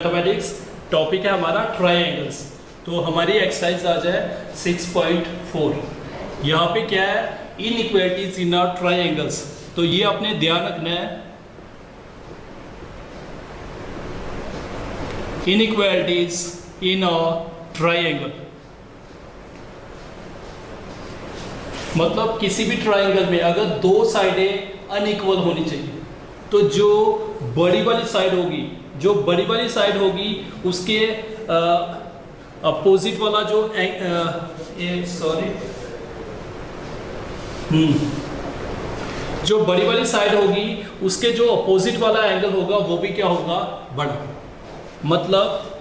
Mathematics topic है हमारा triangles. तो हमारी एक्सरसाइज आ जाए 6.4। यहाँ पे क्या है, इनइक्वालिटीज इन आवर ट्रायंगल्स। तो ये आपने ध्यान रखना है, इनइक्वालिटीज इन आवर ट्रायंगल। मतलब किसी भी ट्रायंगल में अगर दो साइडें अनइक्वल होनी चाहिए तो जो बड़ी वाली साइड होगी उसके अपोजिट वाला जो बड़ी वाली साइड होगी उसके जो अपोजिट वाला एंगल होगा वो भी क्या होगा, बड़ा। मतलब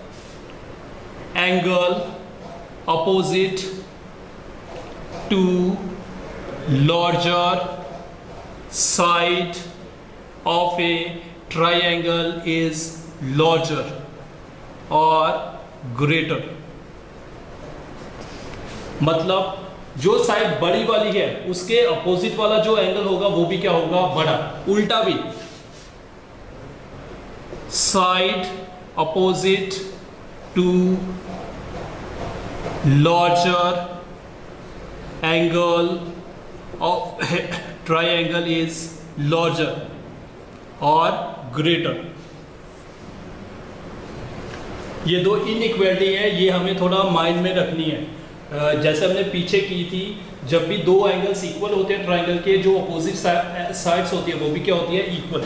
angle opposite to larger side of a triangle is larger or greater। मतलब जो साइड बड़ी वाली है उसके अपोजिट वाला जो एंगल होगा वो भी क्या होगा, बड़ा। उल्टा भी, side opposite to larger angle of triangle is larger or greater। ये दो इनइक्वालिटी है, ये हमें थोड़ा माइंड में रखनी है। जैसे हमने पीछे की थी, जब भी दो एंगल्स इक्वल होते हैं ट्रायंगल के, जो अपोजिट साइड्स होती है वो भी क्या होती है, इक्वल।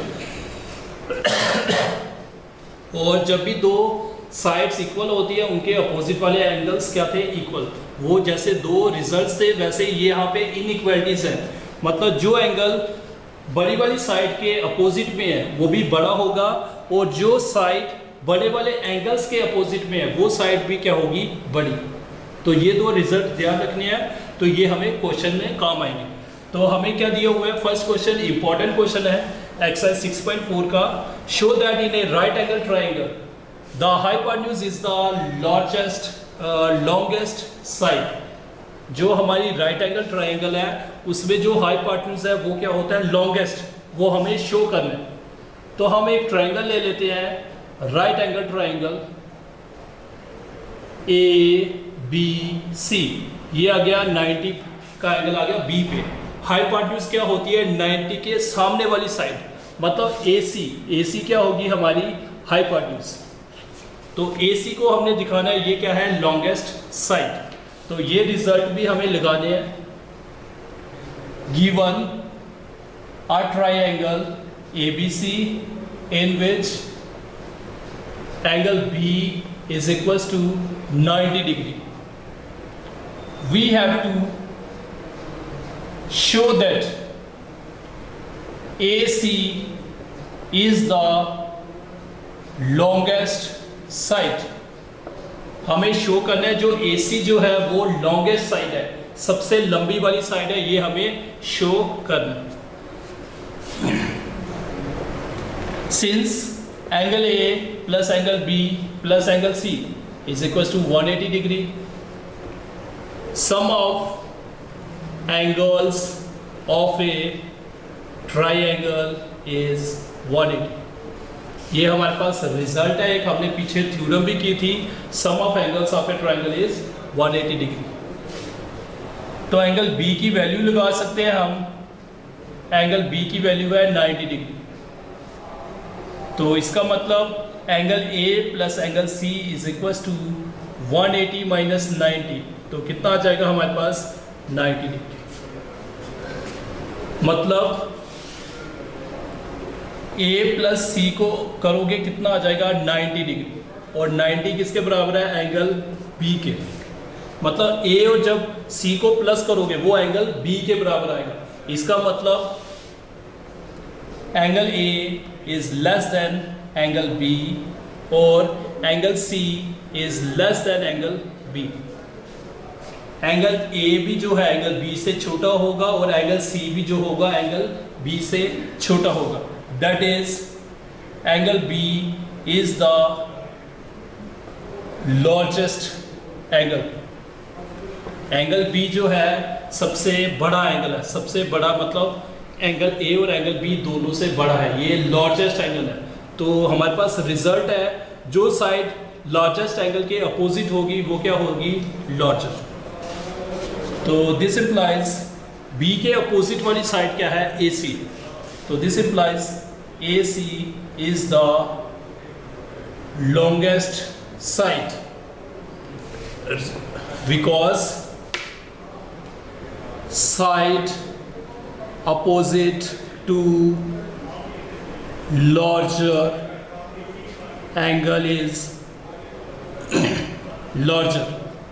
और जब भी दो साइड्स इक्वल होती है उनके अपोजिट वाले एंगल्स क्या थे, इक्वल। वो जैसे दो रिजल्ट से वैसे ये यहाँ पे इनइक्वालिटीज है। मतलब जो एंगल बड़ी वाली साइड के अपोजिट में है वो भी बड़ा होगा, और जो साइड बड़े वाले एंगल्स के अपोजिट में है वो साइड भी क्या होगी, बड़ी। तो ये दो रिजल्ट ध्यान रखने हैं, तो ये हमें क्वेश्चन में काम आएंगे। तो हमें क्या दिया हुआ है, फर्स्ट क्वेश्चन इंपॉर्टेंट क्वेश्चन है एक्सरसाइज 6.4 का। Show that in a right angle triangle the hypotenuse is the longest side. जो हमारी राइट एंगल ट्रायंगल है उसमें जो हाइपोटेन्यूज है वो क्या होता है, लॉन्गेस्ट, वो हमें शो करना है। तो हम एक ट्रायंगल ले लेते हैं, राइट एंगल ट्रायंगल ABC। ये आ गया 90 का एंगल आ गया बी पे। हाइपोटेन्यूज क्या होती है, 90 के सामने वाली साइड, मतलब AC क्या होगी हमारी हाइपोटेन्यूज। तो AC को हमने दिखाना है, ये क्या है, लॉन्गेस्ट साइड। तो ये रिजल्ट भी हमें लगाने हैं। Given a triangle ABC in which angle B is equals to 90 degree, we have to show that AC is the longest side. हमें शो करना है जो AC जो है वो लॉन्गेस्ट साइड है, सबसे लंबी वाली साइड है, ये हमें शो करना है। Since angle A plus angle B plus angle C is equal to 180 degree, sum of angles of a triangle is 180। ये हमारे पास रिजल्ट है, एक हमने पीछे थ्योरम भी की थी, sum of angles of a triangle is 180 degree. तो एंगल B की वैल्यू लगा सकते हैं हम। एंगल B की वैल्यू है 90 डिग्री। तो इसका मतलब angle A plus angle C is equal to 180 minus 90। तो कितना आ जाएगा हमारे पास, 90 डिग्री। मतलब A प्लस C को करोगे कितना आ जाएगा, 90 डिग्री। और 90 किसके बराबर है, एंगल B के। मतलब A और जब C को प्लस करोगे वो एंगल B के बराबर आएगा। इसका मतलब angle A is less than angle B और angle C is less than angle B। Angle A भी जो है एंगल B से छोटा होगा और एंगल C भी जो होगा एंगल B से छोटा होगा। That is, angle B is the largest angle। Angle B जो है सबसे बड़ा एंगल है, सबसे बड़ा मतलब एंगल ए और एंगल बी दोनों से बड़ा है, ये लार्जेस्ट एंगल है। तो हमारे पास रिजल्ट है जो साइड लार्जेस्ट एंगल के अपोजिट होगी वो क्या होगी, लार्जर। तो दिस इंप्लाइज बी के अपोजिट वाली साइड क्या है, ए सी। तो this implies A C is the longest side because side opposite to larger angle is larger.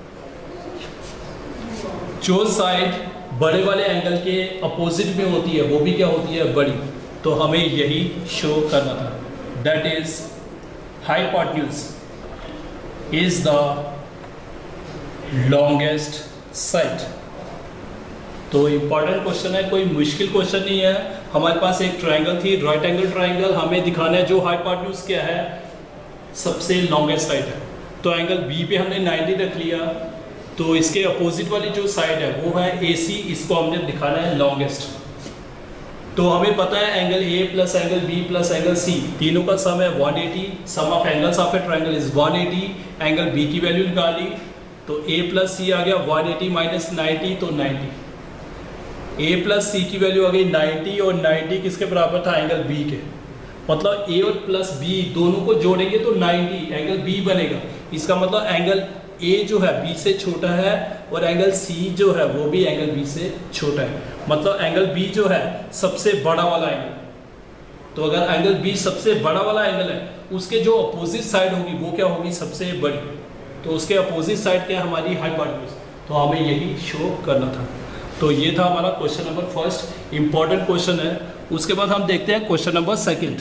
जो साइड बड़े वाले एंगल के अपोजिट में होती है वो भी क्या होती है, बड़ी। तो हमें यही शो करना था, that is hypotenuse is the longest side. तो इंपॉर्टेंट क्वेश्चन है, कोई मुश्किल क्वेश्चन नहीं है। हमारे पास एक ट्रायंगल थी, राइट एंगल ट्रायंगल, हमें दिखाना है जो हाइपोटेन्यूज क्या है, सबसे लॉन्गेस्ट साइड है। तो एंगल बी पे हमने 90 रख लिया, तो इसके अपोजिट वाली जो साइड है वो है ए सी, इसको हमने दिखाना है लॉन्गेस्ट। तो हमें पता है angle A plus angle B plus angle C तीनों का सम है 180, sum of angles of a triangle is 180। Angle B की वैल्यू निकाली तो ए प्लस सी आ गया 180 माइनस 90 तो 90। ए प्लस सी की वैल्यू आ गई 90 और 90 किसके बराबर था, एंगल बी के। मतलब ए और प्लस बी दोनों को जोड़ेंगे तो 90 एंगल बी बनेगा। इसका मतलब एंगल ए जो है बी से छोटा है और एंगल सी जो है वो भी एंगल बी से छोटा है। मतलब एंगल बी जो है सबसे बड़ा वाला एंगल। तो अगर एंगल बी सबसे बड़ा वाला एंगल है, उसके जो अपोजिट साइड होगी वो क्या होगी, सबसे बड़ी। तो उसके अपोजिट साइड क्या है, हमारी हाइपोटेन्यूज। तो हमें यही शो करना था। तो ये था हमारा question number first, important question है। उसके बाद हम देखते हैं question number second.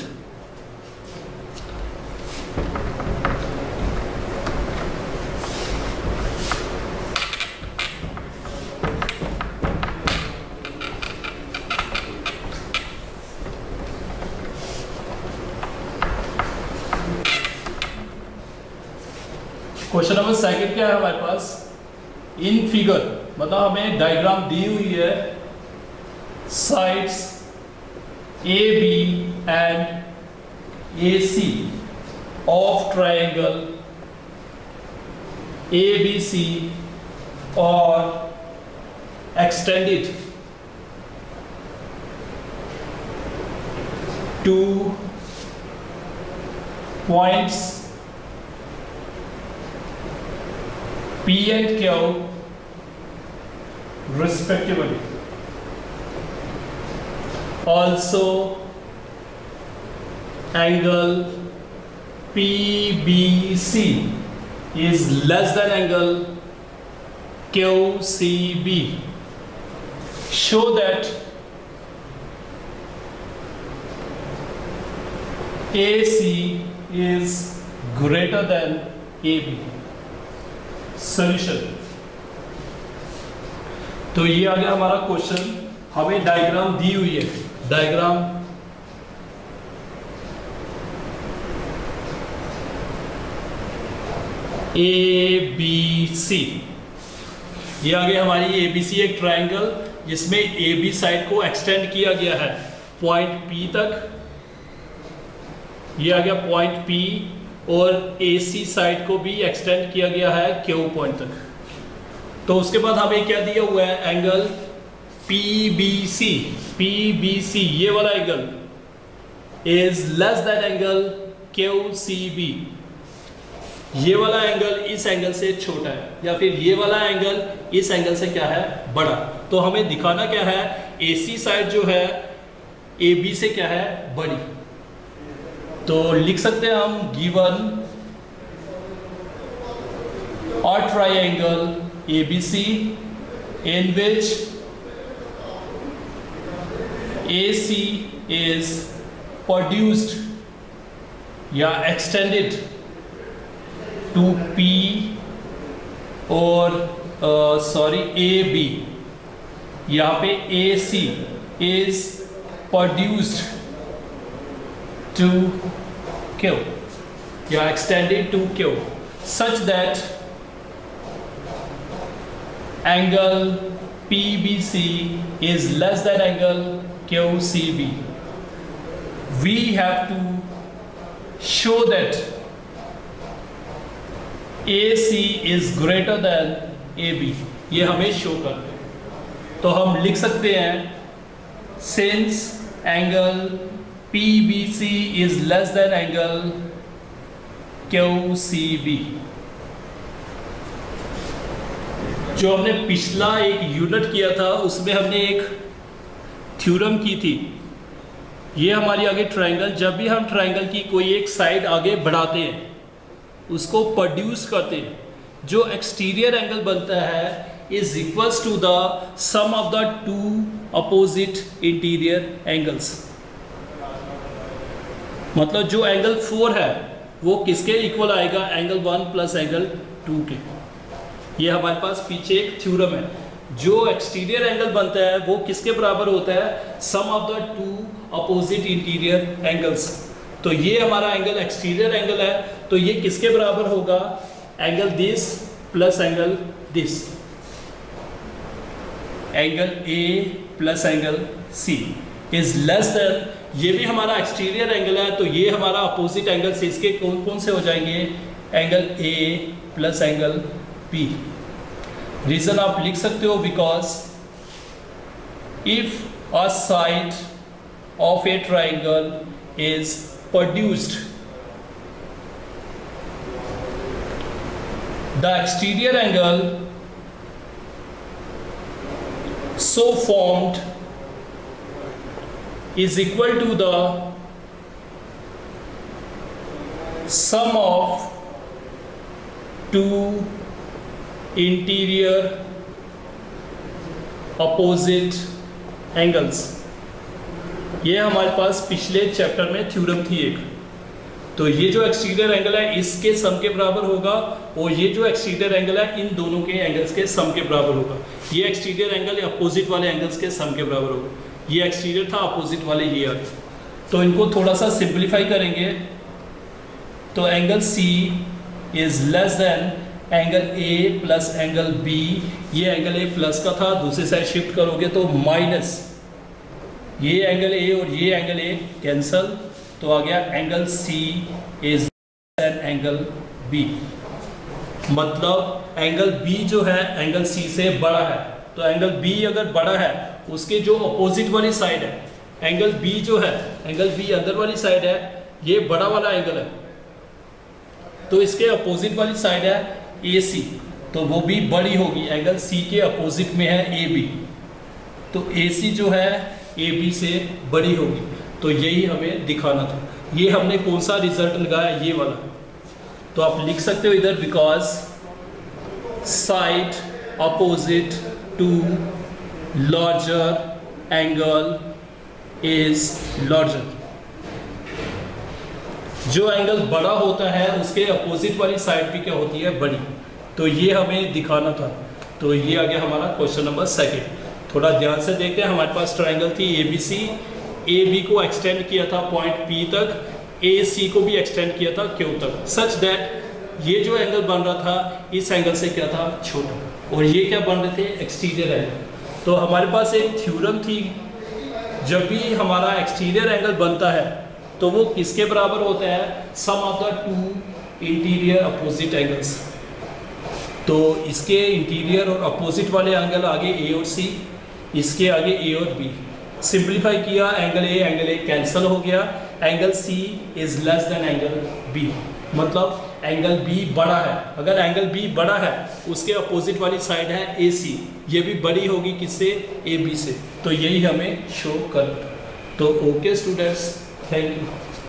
Question number second क्या है हमारे पास, इन फिगर, मतलब हमें डायग्राम दी हुई है, sides A B and A C of triangle A B C और extended to points P and Q respectively. Also, angle PBC is less than angle QCB. Show that AC is greater than AB. Solution. तो ये आ गया हमारा question, हमें diagram दी हुई है, डायग्राम ए बी सी। ये आ गया हमारी ए बी सी एक ट्रायंगल जिसमें ए बी साइड को एक्सटेंड किया गया है पॉइंट पी तक। ये आ गया पॉइंट पी और AC साइड को भी एक्सटेंड किया गया है Q पॉइंट तक। तो उसके बाद हमें क्या दिया हुआ है, एंगल PBC। PBC ये वाला angle is less than angle QCB। ये वाला एंगल इस एंगल से छोटा है, या फिर ये वाला एंगल इस एंगल से क्या है, बड़ा। तो हमें दिखाना क्या है, AC साइड जो है AB से क्या है, बड़ी। तो लिख सकते हैं हम, given a triangle ABC in which AC is produced या extended to P और AB, यहाँ पे AC is produced to Q या extended to Q such that angle PBC is less than angle QCB. We have to show that AC is greater than AB, ये हमें show करते हैं। तो हम लिख सकते हैं since angle PBC is less than angle QCB। जो हमने पिछला एक यूनिट किया था उसमें हमने एक थ्योरम की थी। ये हमारी आगे ट्रायंगल, जब भी हम ट्रायंगल की कोई एक साइड आगे बढ़ाते हैं उसको प्रोड्यूस करते हैं, जो एक्सटीरियर एंगल बनता है is equals to the sum of the two opposite interior angles. मतलब जो एंगल 4 है वो किसके इक्वल आएगा, एंगल 1 प्लस एंगल 2 के। ये हमारे पास पीछे एक थ्योरम है, जो एक्सटीरियर एंगल बनता है वो किसके बराबर होता है, sum of the two opposite interior angles. तो ये हमारा एंगल एक्सटीरियर एंगल है, तो ये किसके बराबर होगा, angle this plus angle this, angle A plus angle C is less than, ये भी हमारा एक्सटीरियर एंगल है, तो ये हमारा अपोजिट एंगल से इसके कौन कौन से हो जाएंगे, angle A plus angle B। Reason आप लिख सकते हो because if a side of a triangle is produced, the exterior angle so formed is equal to the sum of two interior opposite angles। ये हमारे पास पिछले चैप्टर में theorem थी एक। तो ये जो एक्सटीरियर एंगल है इसके सम के बराबर होगा, और ये जो एक्सटीरियर एंगल है इन दोनों के एंगल्स के सम के बराबर होगा। ये एक्सटीरियर एंगल अपोजिट वाले एंगल्स के सम के बराबर होगा। ये एक्सटीरियर था, अपोजिट वाले ये आ गए। तो इनको थोड़ा सा सिंप्लीफाई करेंगे तो angle C is less than angle A plus angle B। ये एंगल A प्लस का था, दूसरी साइड शिफ्ट करोगे तो माइनस, ये एंगल A और ये एंगल A कैंसल, तो आ गया angle C is an angle B। मतलब एंगल B जो है एंगल C से बड़ा है, तो एंगल B अगर बड़ा है उसके जो अपोजिट वाली साइड है, एंगल B जो है, एंगल B अंदर वाली साइड है, ये बड़ा वाला एंगल है, तो इसके अपोजिट वाली साइड है AC, तो वो भी बड़ी होगी। एंगल C के अपोजिट में है AB, तो AC जो है AB से बड़ी होगी। तो यही हमें दिखाना था। ये हमने कौन सा रिजल्ट लगाया, ये वाला। तो आप लिख सकते हो इधर because side opposite to larger angle is larger. जो एंगल बड़ा होता है उसके अपोजिट वाली साइड भी क्या होती है, बड़ी। तो ये हमें दिखाना था। तो ये आ गया हमारा क्वेश्चन नंबर 2। थोड़ा ध्यान से देखते हैं। हमारे पास ट्रायंगल थी ABC, AB को एक्सटेंड किया था पॉइंट P तक, AC को भी एक्सटेंड किया था Q तक, सच दैट ये जो एंगल बन रहा था इस एंगल से क्या था, छोटा, और ये क्या बन रहे थे, एक्सटीरियर एंगल। तो हमारे पास एक थ्योरम थी, जब भी हमारा एक्सटीरियर एंगल बनता है तो वो किसके बराबर होता है, sum of the two interior opposite angles. तो इसके इंटीरियर और अपोजिट वाले एंगल आगे A और C, इसके आगे A और B। सिंप्लीफाई किया, एंगल A कैंसिल हो गया, angle C is less than angle B। मतलब एंगल B बड़ा है। अगर एंगल B बड़ा है उसके अपोजिट वाली साइड है AC, ये भी बड़ी होगी किससे, AB से। तो यही हमें शो कर। तो ओके स्टूडेंट्स, थैंक यू।